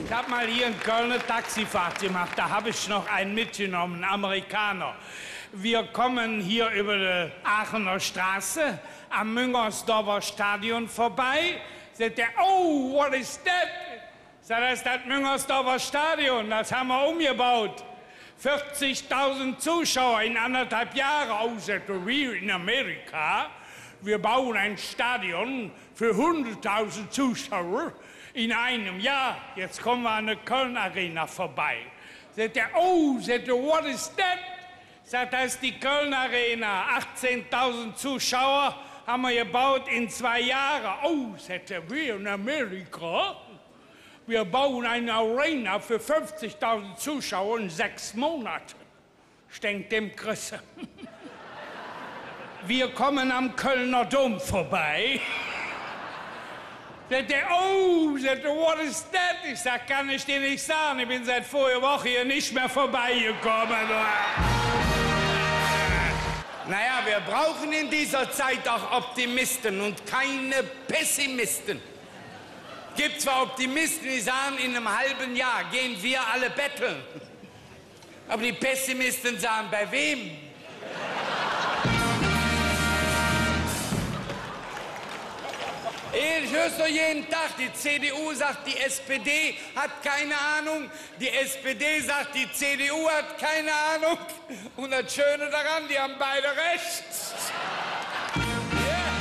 Ich habe mal hier in Köln eine Taxifahrt gemacht. Da habe ich noch einen mitgenommen, einen Amerikaner. Wir kommen hier über die Aachener Straße am Müngersdorfer Stadion vorbei. Sagt er, oh, what is that? Sagt er, das ist das Müngersdorfer Stadion, das haben wir umgebaut. 40.000 Zuschauer in 1,5 Jahren. Oh, sagt er, wir in Amerika, wir bauen ein Stadion für 100.000 Zuschauer in einem Jahr. Jetzt kommen wir an der Köln Arena vorbei. Sagt er, oh, sagt er, what is that? Sagt, das ist die Köln Arena. 18.000 Zuschauer haben wir gebaut in 2 Jahren. Oh, sagt er, wir in Amerika, wir bauen eine Arena für 50.000 Zuschauer in 6 Monaten. Ich denk dem Chrisse. Wir kommen am Kölner Dom vorbei. Sagt er, oh, sagt er, what is that? Ich sag, kann ich dir nicht sagen. Ich bin seit vorige Woche hier nicht mehr vorbeigekommen. Naja, wir brauchen in dieser Zeit auch Optimisten und keine Pessimisten. Gibt zwar Optimisten, die sagen, in einem halben Jahr gehen wir alle betteln. Aber die Pessimisten sagen, bei wem? Ich höre es doch jeden Tag. Die CDU sagt, die SPD hat keine Ahnung. Die SPD sagt, die CDU hat keine Ahnung. Und das Schöne daran, die haben beide recht. Ja.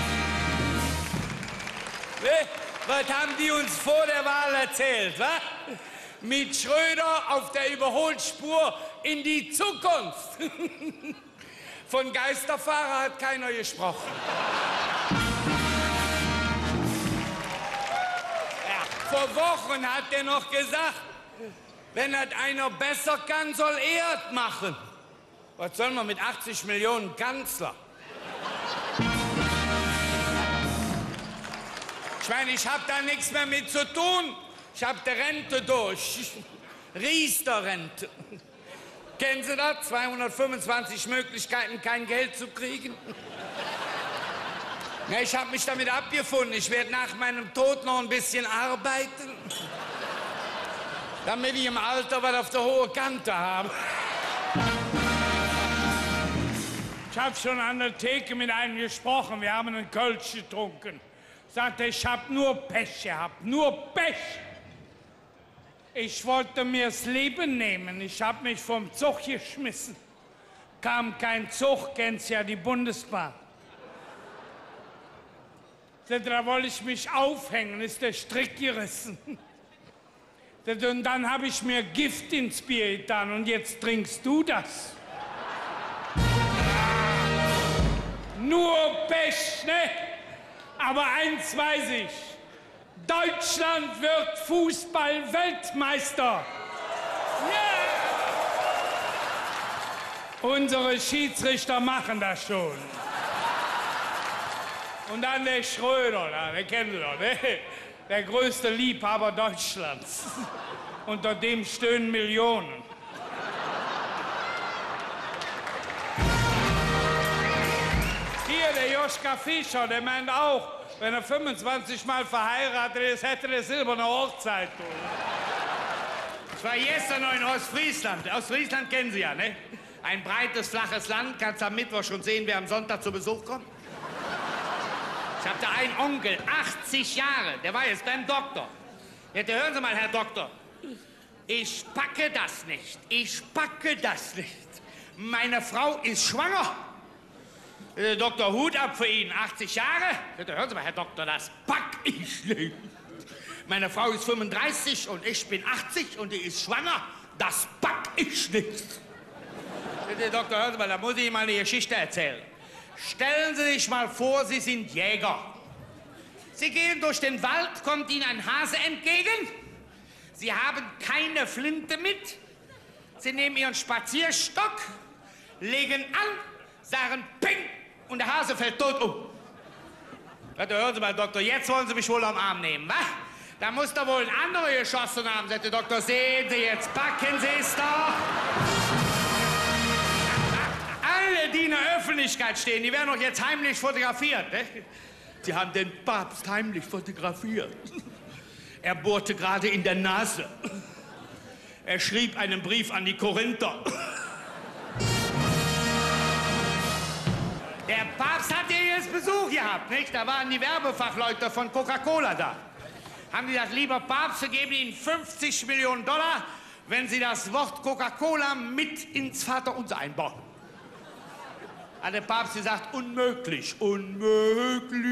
Was haben die uns vor der Wahl erzählt, wa? Mit Schröder auf der Überholspur in die Zukunft. Von Geisterfahrer hat keiner gesprochen. Vor Wochen hat er noch gesagt, wenn das einer besser kann, soll er es machen. Was soll man mit 80 Millionen Kanzler? Ich meine, ich habe da nichts mehr mit zu tun. Ich habe die Rente durch. Riester-Rente. Kennen Sie das? 225 Möglichkeiten, kein Geld zu kriegen. Ja, ich habe mich damit abgefunden. Ich werde nach meinem Tod noch ein bisschen arbeiten, damit ich im Alter was auf der hohen Kante habe. Ich habe schon an der Theke mit einem gesprochen. Wir haben einen Kölsch getrunken. Sagte, ich habe nur Pech gehabt, nur Pech. Ich wollte mir das Leben nehmen. Ich habe mich vom Zug geschmissen. Kam kein Zug, kennst ja die Bundesbahn. Da wollte ich mich aufhängen, ist der Strick gerissen. Und dann habe ich mir Gift ins Bier getan und jetzt trinkst du das. Nur Pech, ne? Aber eins weiß ich, Deutschland wird Fußball-Weltmeister. Yeah. Unsere Schiedsrichter machen das schon. Und dann der Schröder, den kennen Sie doch, ne? Der größte Liebhaber Deutschlands. Unter dem stöhnen Millionen. Hier, der Joschka Fischer, der meint auch, wenn er 25 Mal verheiratet ist, hätte er silberne Hochzeit. Ich war gestern noch in Ostfriesland. Ostfriesland kennen Sie ja, ne? Ein breites, flaches Land. Kannst am Mittwoch schon sehen, wer am Sonntag zu Besuch kommt. Ich habe da einen Onkel, 80 Jahre, der war jetzt beim Doktor. Jetzt hören Sie mal, Herr Doktor, ich packe das nicht, ich packe das nicht. Meine Frau ist schwanger. Dr. Hut ab für ihn, 80 Jahre. Jetzt hören Sie mal, Herr Doktor, das pack ich nicht. Meine Frau ist 35 und ich bin 80 und die ist schwanger. Das pack ich nicht. Herr Doktor, hören Sie mal, da muss ich Ihnen mal eine Geschichte erzählen. Stellen Sie sich mal vor, Sie sind Jäger. Sie gehen durch den Wald, kommt Ihnen ein Hase entgegen. Sie haben keine Flinte mit. Sie nehmen Ihren Spazierstock, legen an, sagen Ping und der Hase fällt tot um. Da hören Sie mal, Doktor, jetzt wollen Sie mich wohl am Arm nehmen, wa? Da muss da wohl ein anderer geschossen haben, sagt der Doktor. Sehen Sie, jetzt packen Sie es doch. Alle, die in der Öffentlichkeit stehen, die werden doch jetzt heimlich fotografiert. Ne? Sie haben den Papst heimlich fotografiert. Er bohrte gerade in der Nase. Er schrieb einen Brief an die Korinther. Der Papst hat hier jetzt Besuch gehabt, nicht? Da waren die Werbefachleute von Coca-Cola da. Haben die gesagt, lieber Papst, wir geben Ihnen 50 Millionen Dollar, wenn Sie das Wort Coca-Cola mit ins Vaterunser einbauen. Hat der Papst gesagt, unmöglich, unmöglich.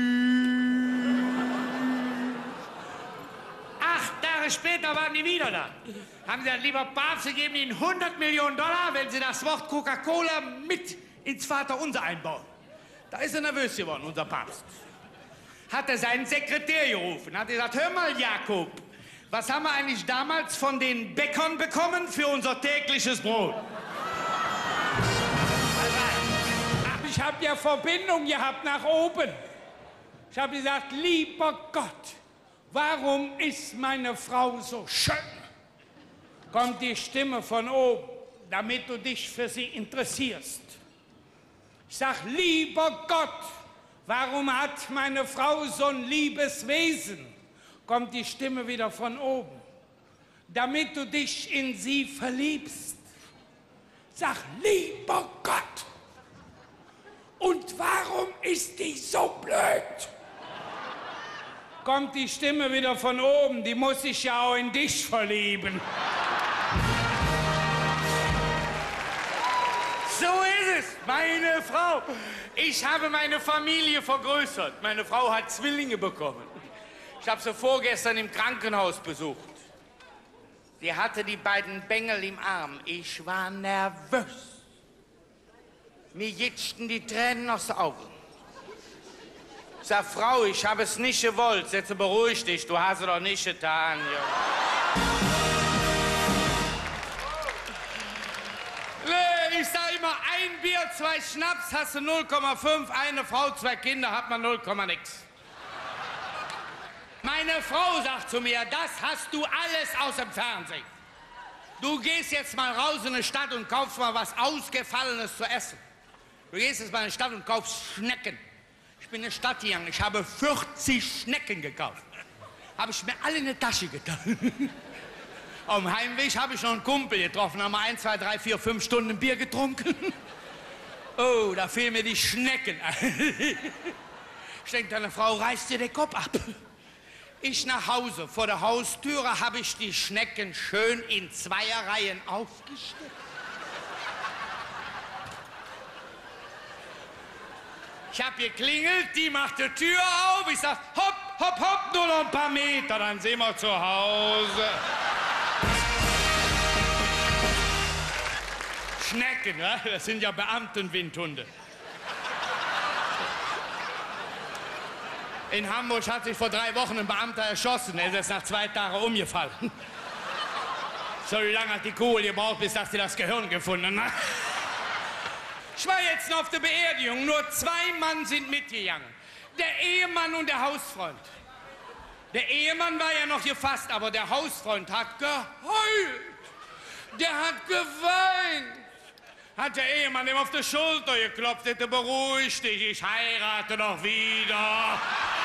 8 Jahre später waren die wieder da. Haben sie gesagt, lieber Papst, wir geben Ihnen 100 Millionen Dollar, wenn Sie das Wort Coca-Cola mit ins Vaterunser einbauen. Da ist er nervös geworden, unser Papst. Hat er seinen Sekretär gerufen, hat gesagt, hör mal, Jakob, was haben wir eigentlich damals von den Bäckern bekommen für unser tägliches Brot? Ich habe ja Verbindung gehabt nach oben. Ich habe gesagt, lieber Gott, warum ist meine Frau so schön? Kommt die Stimme von oben, damit du dich für sie interessierst. Ich sag, lieber Gott, warum hat meine Frau so ein liebes Wesen? Kommt die Stimme wieder von oben, damit du dich in sie verliebst. Sag, lieber Gott, und warum ist die so blöd? Kommt die Stimme wieder von oben, die muss sich ja auch in dich verlieben. So ist es, meine Frau. Ich habe meine Familie vergrößert. Meine Frau hat Zwillinge bekommen. Ich habe sie vorgestern im Krankenhaus besucht. Sie hatte die beiden Bengel im Arm. Ich war nervös. Mir jitschten die Tränen aus den Augen. Ich sag, Frau, ich habe es nicht gewollt. Setze, beruhig dich, du hast es doch nicht getan. Nee, ich sag immer, ein Bier, 2 Schnaps, hast du 0,5, eine Frau, 2 Kinder, hat man 0, nix. Meine Frau sagt zu mir, das hast du alles aus dem Fernsehen. Du gehst jetzt mal raus in die Stadt und kaufst mal was Ausgefallenes zu essen. Du gehst jetzt mal in die Stadt und kaufst Schnecken. Ich bin in die Stadt gegangen, ich habe 40 Schnecken gekauft. Habe ich mir alle in die Tasche getan. Auf dem Heimweg habe ich noch einen Kumpel getroffen, haben wir 1, 2, 3, 4, 5 Stunden ein Bier getrunken. Oh, da fehlen mir die Schnecken. Ich denke, deine Frau reißt dir den Kopf ab. Ich nach Hause, vor der Haustüre habe ich die Schnecken schön in 2er Reihen aufgestellt. Ich habe geklingelt, die macht die Tür auf. Ich sag, hopp, hopp, hopp, nur noch ein paar Meter, dann sind wir zu Hause. Schnecken, ja? Das sind ja Beamtenwindhunde. In Hamburg hat sich vor 3 Wochen ein Beamter erschossen. Er ist jetzt nach 2 Tagen umgefallen. So lange hat die Kugel gebraucht, bis dass sie das Gehirn gefunden hat. Ich war jetzt noch auf der Beerdigung. Nur 2 Mann sind mitgegangen. Der Ehemann und der Hausfreund. Der Ehemann war ja noch gefasst, aber der Hausfreund hat geheult. Der hat geweint. Hat der Ehemann ihm auf die Schulter geklopft, hätte beruhig dich, ich heirate doch wieder.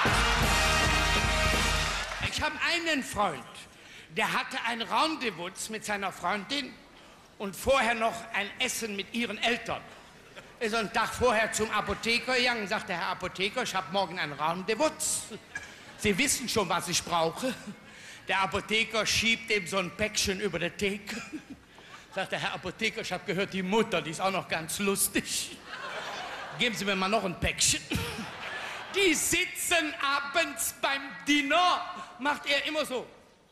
Ich habe einen Freund, der hatte ein Rendezvous mit seiner Freundin und vorher noch ein Essen mit ihren Eltern. Ist einen Tag vorher zum Apotheker gegangen und sagte, Herr Apotheker, ich habe morgen ein Rendezvous. Sie wissen schon, was ich brauche. Der Apotheker schiebt ihm so ein Päckchen über die Theke. Sagt der Herr Apotheker, ich habe gehört, die Mutter, die ist auch noch ganz lustig. Geben Sie mir mal noch ein Päckchen. Die sitzen abends beim Dinner, macht er immer so.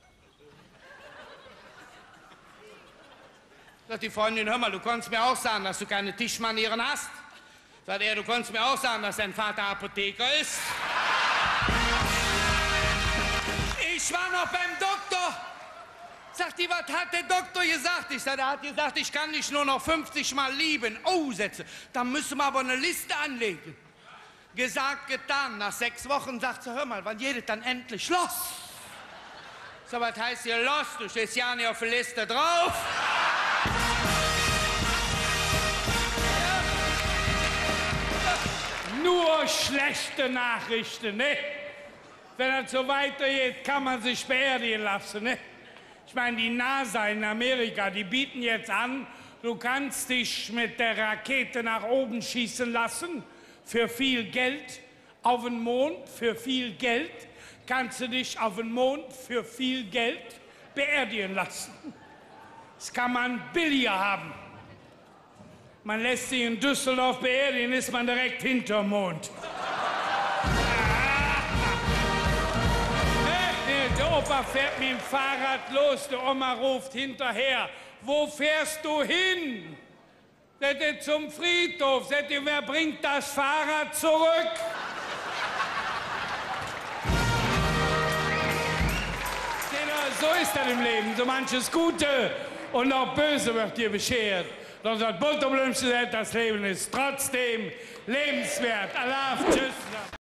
Sagt die Freundin, hör mal, du konntest mir auch sagen, dass du keine Tischmanieren hast. Sagt er, du konntest mir auch sagen, dass dein Vater Apotheker ist. Ich war noch beim Doktor. Sagt die, was hat der Doktor gesagt? Ich sag, er hat gesagt, ich kann dich nur noch 50 Mal lieben. Oh, Sätze, da müssen wir aber eine Liste anlegen. Gesagt, getan. Nach 6 Wochen sagt sie, hör mal, wann geht dann endlich los? So, was heißt hier los? Du stehst ja nicht auf der Liste drauf. Nur schlechte Nachrichten, ne? Wenn es so weitergeht, kann man sich beerdigen lassen, ne? Ich meine, die NASA in Amerika, die bieten jetzt an, du kannst dich mit der Rakete nach oben schießen lassen, für viel Geld, auf den Mond, für viel Geld, kannst du dich auf den Mond für viel Geld beerdigen lassen. Das kann man billiger haben. Man lässt sich in Düsseldorf beerdigen, ist man direkt hinterm Mond. Der Opa fährt mit dem Fahrrad los, die Oma ruft hinterher. Wo fährst du hin? Sagt er, zum Friedhof. Sagt er, wer bringt das Fahrrad zurück? So ist das im Leben. So manches Gute und auch Böse wird dir beschert. Doch das Butterblümchen, das Leben ist trotzdem lebenswert. Allah, tschüss.